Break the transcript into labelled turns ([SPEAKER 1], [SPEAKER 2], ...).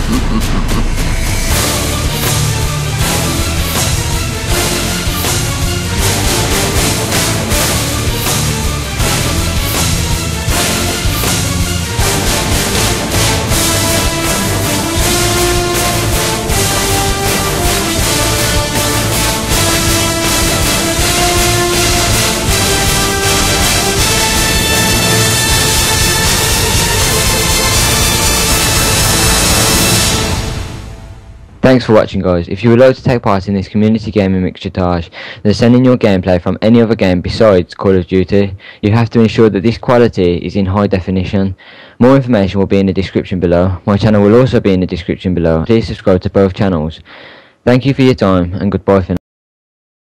[SPEAKER 1] Thanks for watching, guys. If you would like to take part in this community gaming montage and send in your gameplay from any other game besides Call of Duty, you have to ensure that this quality is in high definition. More information will be in the description below. My channel will also be in the description below. Please subscribe to both channels. Thank you for your time and goodbye for now.